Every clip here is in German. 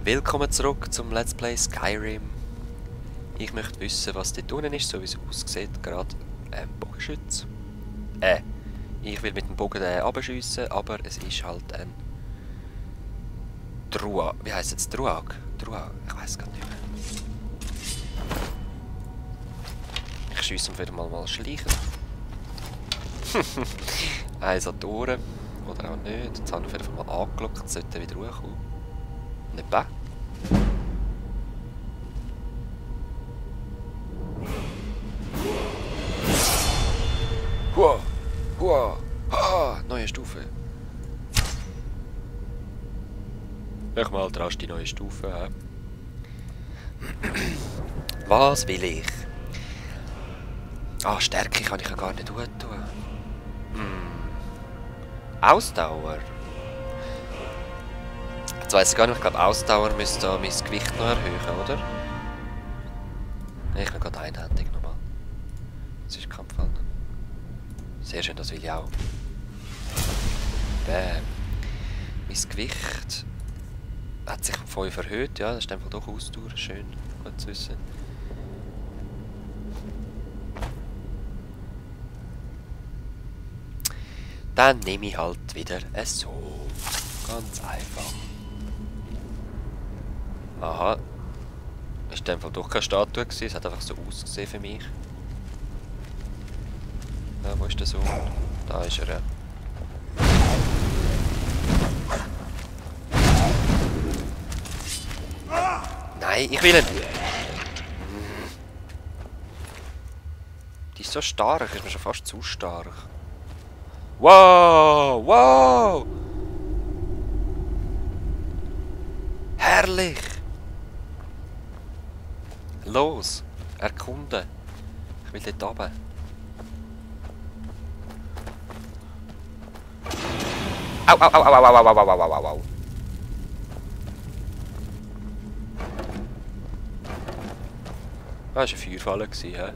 Willkommen zurück zum Let's Play Skyrim. Ich möchte wissen, was dort unten ist, so wie es aussieht. Gerade ein Bogenschütz. Ich will mit dem Bogen abschiessen, aber es ist halt ein Druag. Wie heisst es? Druag? Druag? Ich weiß gar nicht mehr. Ich schiesse auf jeden Fall mal schleichen. Eins an die Ohren. Oder auch nicht. Jetzt habe ich auf jeden Fall mal angelockt. Jetzt sollte er wieder hochkommen. Nicht wahr? Hua! Hua! Ha! Neue Stufe. Ich mal rasch die neue Stufe. Was will ich? Ah, Stärke kann ich ja gar nicht tun. Ausdauer. Jetzt weiss ich gar nicht, ich glaube Ausdauer müsste da mein Gewicht noch erhöhen, oder? Ich bin gerade einhändig nochmal. Das ist Kampfhand. Sehr schön, das will ich auch. Bäm. Mein Gewicht hat sich um 5 erhöht, ja, das ist einfach doch Ausdauer. Schön, gut zu wissen. Dann nehme ich halt wieder so. Ganz einfach. Aha. Ist in dem Fall doch keine Statue gewesen, es hat einfach so ausgesehen für mich. Ja, wo ist der Sohn? Da ist er. Nein, ich will ihn! Die ist so stark, ist mir schon fast zu stark. Wow! Wow! Herrlich! Los! Erkunden! Ich will dort runter. Au, au, au, au, au, au, au, au, au, au, au. Das war ein Feuerfall, hä?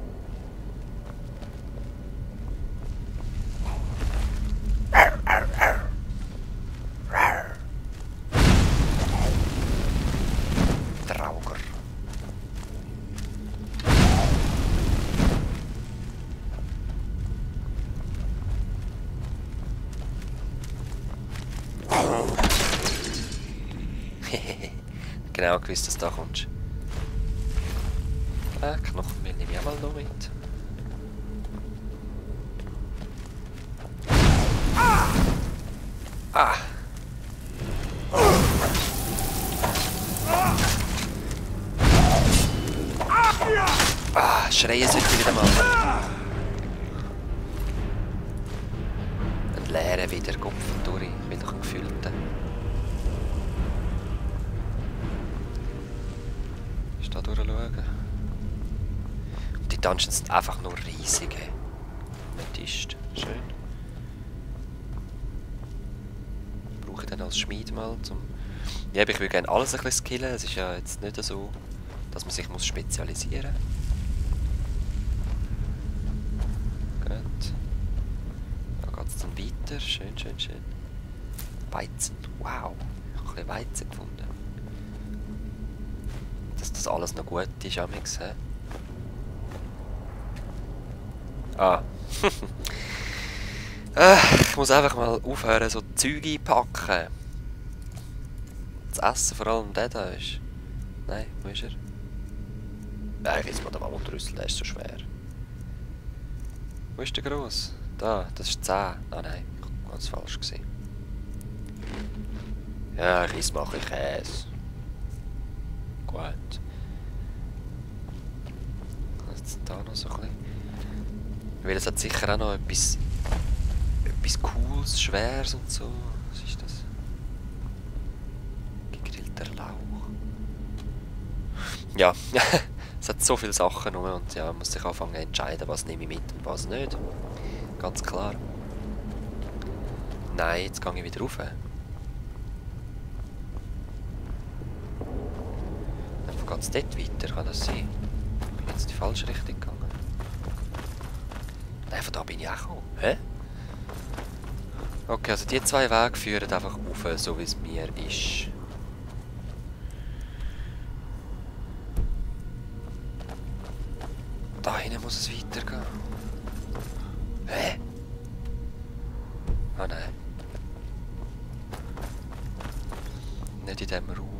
Trauger. Genau gewusst, dass du da kommst. Knochenmehl nehme ich auch mal noch mit. Ah! Ah, schreien sollte ich wieder mal. Ein leerer wieder Kopf durch. Ich will doch einen gefüllten. Ist da durchschauen? Und die Dungeons sind einfach nur riesig. Ist schön. Brauche ich dann als Schmied mal zum. Ja, ich will gerne alles ein bisschen skillen. Es ist ja jetzt nicht so, dass man sich muss spezialisieren muss. Gut. Da geht es dann weiter. Schön, schön, schön. Weizen. Wow. Ich habe ein bisschen Weizen gefunden. Dass das alles noch gut ist, amix, hä? Ah. Ich muss einfach mal aufhören, so Zeug einpacken. Das Essen, vor allem der da ist. Nein, wo ist er? Nein, jetzt mal den mal unterrüsseln, der ist so schwer. Wo ist der gross? Da, das ist 10. Ah nein, ich habe ganz falsch gesehen. Ja, ich esse mal ein bisschen Käse. Gut. Was ist da noch so ein bisschen? Weil es hat sicher auch noch etwas Cooles, Schweres und so. Was ist das? Gegrillter Lauch. Ja, es hat so viele Sachen rum und ja, man muss sich anfangen zu entscheiden, was nehme ich mit und was nicht. Ganz klar. Nein, jetzt gehe ich wieder rauf. Dann geht es dort weiter, kann das sein? Ich bin jetzt in die falsche Richtung gegangen. Nein, von da bin ich auch gekommen. Hä? Okay, also die zwei Wege führen einfach auf, so wie es mir ist. Da hinten muss es weitergehen. Hä? Ah nein. Nicht in diesem Raum.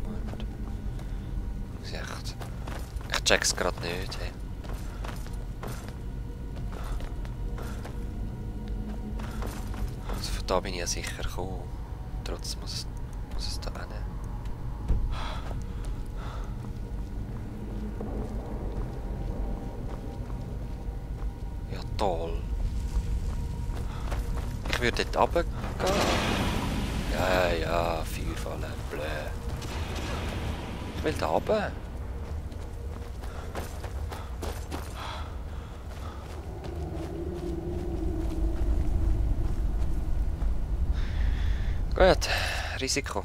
Ich check's gerade nicht. Hey. Also von da bin ich ja sicher gekommen. Trotzdem muss es da hin. Ja toll. Ich würde dort runtergehen. Ja, Feuerfallen, blöd. Ich will da runter. Gut, Risiko.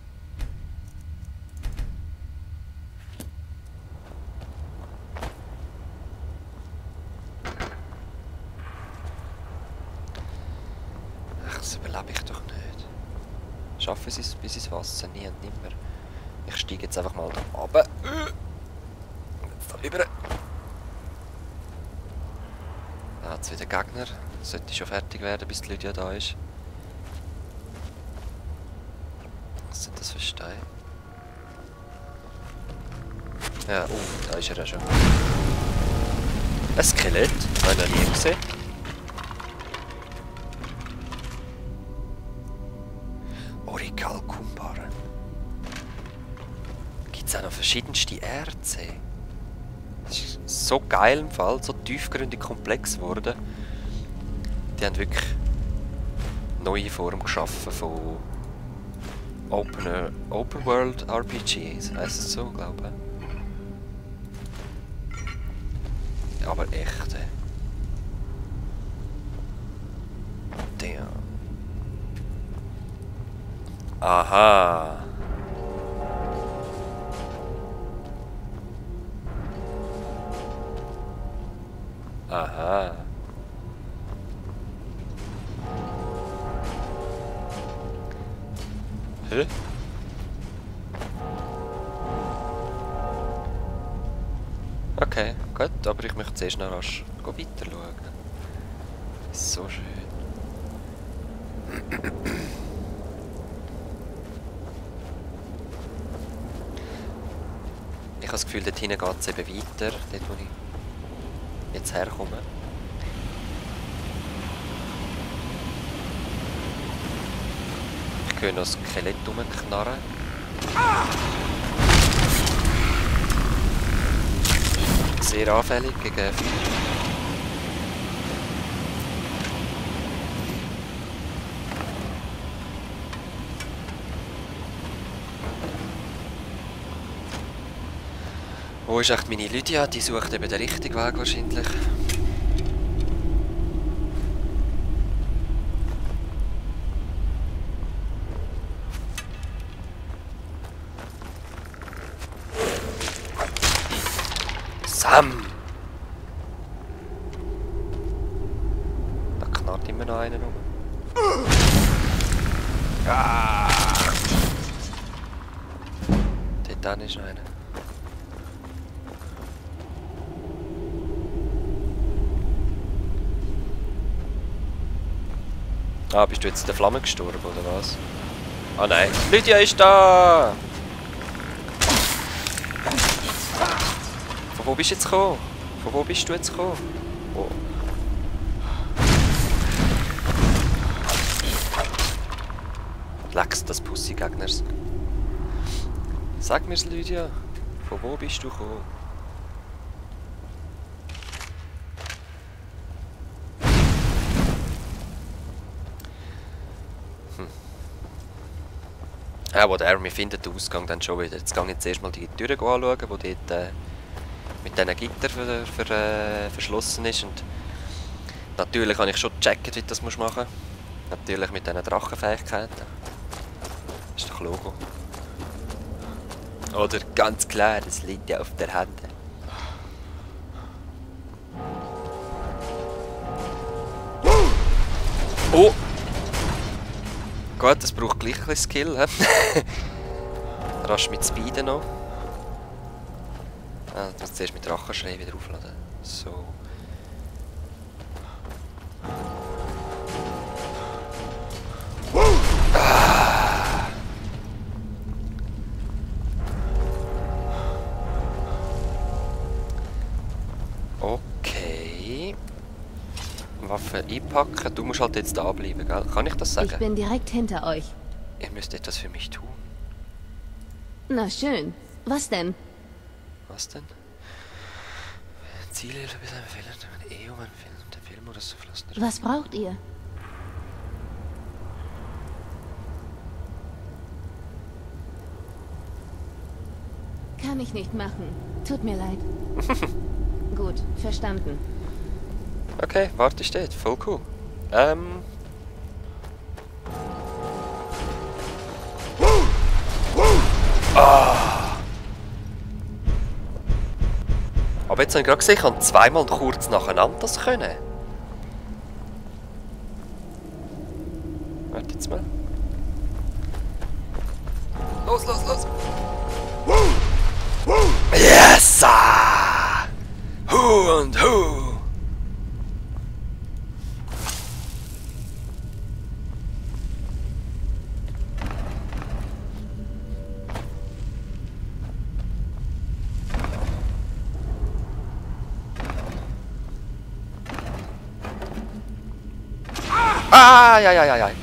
Ach, das überlebe ich doch nicht. Schaffen sie es bis ins Wasser? Nie und nimmer. Ich steige jetzt einfach mal da runter. Jetzt da rüber. Da hat es wieder Gegner. Sollte schon fertig werden, bis die Lydia da ist. Was sind das für Steine? Ja, da ist er ja schon. Ein Skelett? Habe ich noch nie gesehen. Orikalkumbare. Gibt es auch noch verschiedenste Erze? Das ist so geil im Fall, so tiefgründig komplex geworden. Die haben wirklich neue Form geschaffen von Open World RPGs, heisst es so, glaube ich. Aber echte. Damn. Aha. Aha. Hä? Okay, gut, aber ich möchte zuerst noch rasch weiter schauen. So schön. Ich habe das Gefühl, dort hinten geht es eben weiter, dort wo ich jetzt herkomme. Ich höre noch das Skelett rumknarren. Sehr anfällig gegen Feuer. Wo ist echt meine Lydia? Die sucht eben den richtigen Weg wahrscheinlich. Sam! Da knarrt immer noch einer rum. Ah! Dort ist noch einer. Ah, bist du jetzt in der Flamme gestorben, oder was? Ah nein, Lydia ist da! Von wo bist du jetzt gekommen? Von wo bist du jetzt gekommen? Oh. Lex, das Pussy-Gegners. Sag mir's, Lydia. Von wo bist du gekommen? Ja, whatever, wir finden den Ausgang dann schon wieder. Jetzt gehe ich jetzt erstmal die Tür anschauen, die dort mit diesen Gittern verschlossen ist. Und natürlich habe ich schon gecheckt, wie du das machen musst. Natürlich mit diesen Drachenfähigkeiten. Das ist doch Logo. Oder ganz klar, das liegt ja auf der Hand. Oh! Gut, das braucht gleich ein bisschen Skill. Rasch mit Speeden noch. Ah, ich muss zuerst mit Drachenschrei wieder aufladen. So. Okay. Waffe einpacken. Du musst halt jetzt da bleiben, gell? Kann ich das sagen? Ich bin direkt hinter euch. Ihr müsst etwas für mich tun. Na schön. Was denn? Was denn? Ziele bis ein Film, ein Film oder so verlassen. Was braucht ihr? Kann ich nicht machen. Tut mir leid. Gut, verstanden. Okay, warte, steht. Voll cool. Aber jetzt habe ich gerade gesehen, ich kann zweimal kurz nacheinander das können. Warte jetzt mal. Los, los, los! Yes! Sir! Hu und Hu! Ah, ja, ja, ja, ja.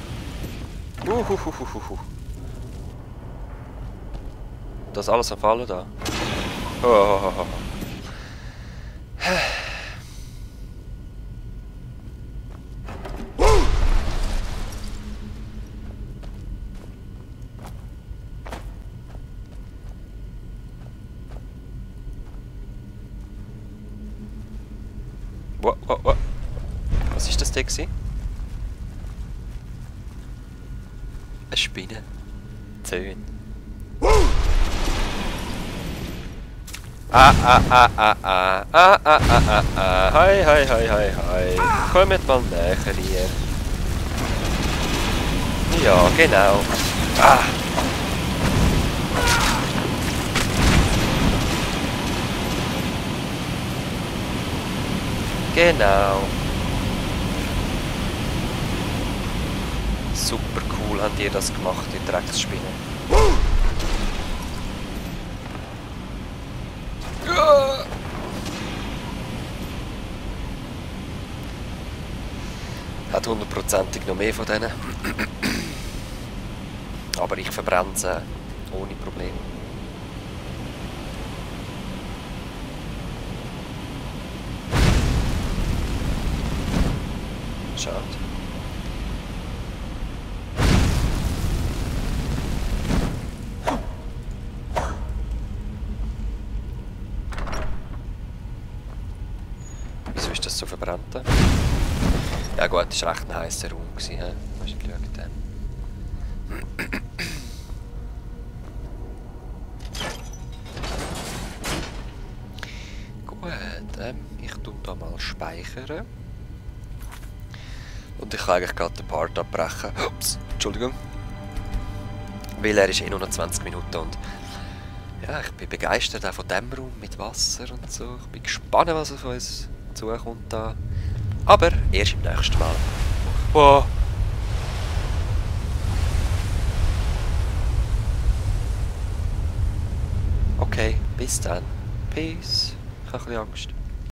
Das ist alles am Fallen da. Oh. What? Was ist das denn? Eine Spinne. Zöhn. Hi. Kommt mal näher hier. Ja, genau. Ah. Genau. Super cool habt ihr das gemacht, ihr Drecksspinne. Hat hundertprozentig noch mehr von denen. Aber ich verbrenne sie ohne Probleme. Schade. Wieso ist das so verbrannt? Ja gut, das war recht ein heisser Raum. Hast du geschaut? Gut, ich tue da mal speichern. Und ich kann eigentlich gerade den Part abbrechen. Ups, Entschuldigung. Weil er ist eh nur noch 20 Minuten und ja, ich bin begeistert auch von dem Raum mit Wasser und so. Ich bin gespannt, was auf uns zukommt da. Aber erst im nächsten Mal. Wow. Okay, bis dann. Peace. Ich habe ein bisschen Angst.